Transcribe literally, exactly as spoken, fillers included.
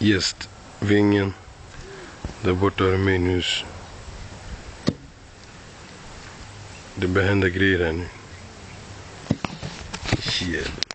gästvingen. Där borta är min hus. Det börjar hända grejer här nu. Shit.